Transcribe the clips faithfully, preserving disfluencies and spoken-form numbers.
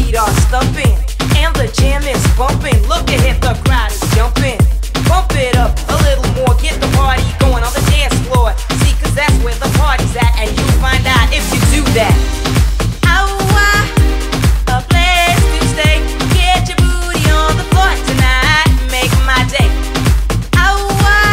feet are stumping, and the jam is bumping. Look ahead, the crowd is jumping. Bump it up a little more, get the party going on the dance floor. See, cause that's where the party's at, and you find out if you do that. Oh, a place to stay. Get your booty on the floor tonight, make my day. Oh,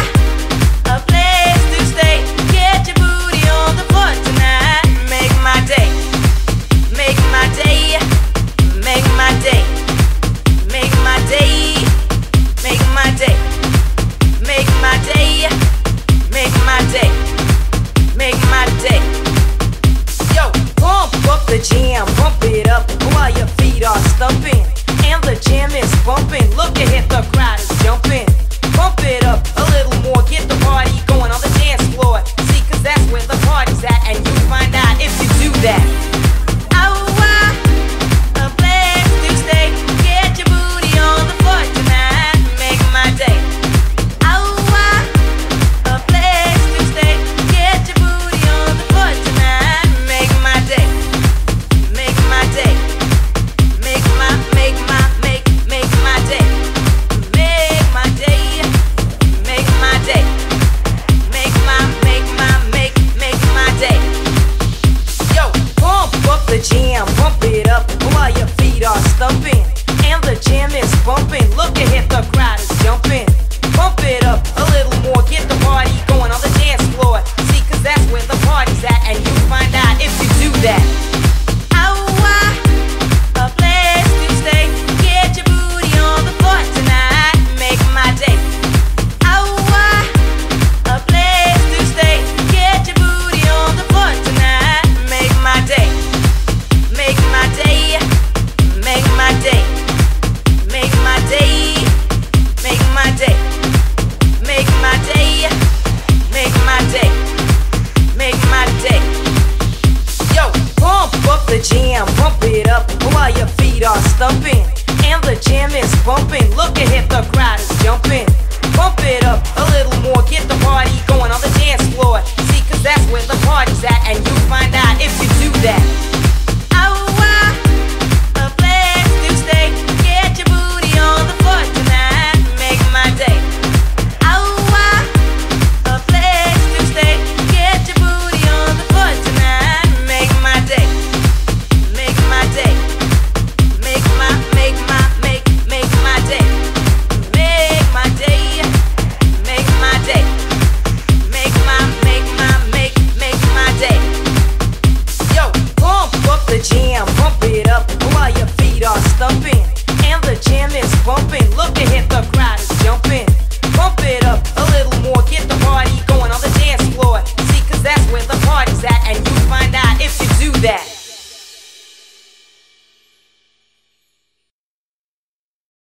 a place to stay. Get your booty on the floor tonight, make my day. Make my day. Make my day. Make my day. Make my day. Make my day. Make my day. Make my day. Yo, pump up the jam, pump it up while your feet are stumping, and the jam is bumping. Look ahead, the crowd is jumping. Pump it up a little more, get the party going on the dance floor. See, cause that's where the party's at, and you find out if you do that. Oh, a place to stay. Get your booty on the floor tonight, make my day. Oh, a place to stay. Get your booty on the floor tonight, make my day. Make my day. Make my, make my, make, make my day. Make my day. Make my day. Make my, make my, make, make my day. Yo, pump up the jam, pump it up while your feet are stumping, and the jam is bumping. Look ahead, the crowd is jumping. Pump it up a little more, get the party going on the dance floor. See, cause that's where the party's at, and you find out if you do that. Oh, a place to stay. Get your booty on the floor tonight, make my day. Oh, a place to stay. Get your booty on the floor tonight, make my day. Make my day. Make my day. Make my day. Make my day. Make my day. Make my day. Make my day. Yo, pump up the jam, pump it up while your feet are stumping, and the jam is bumping. Look ahead, the crowd is jumping. Pump it up a little more, get the party going on the dance floor. See, cause that's where the party's at, and you find out if you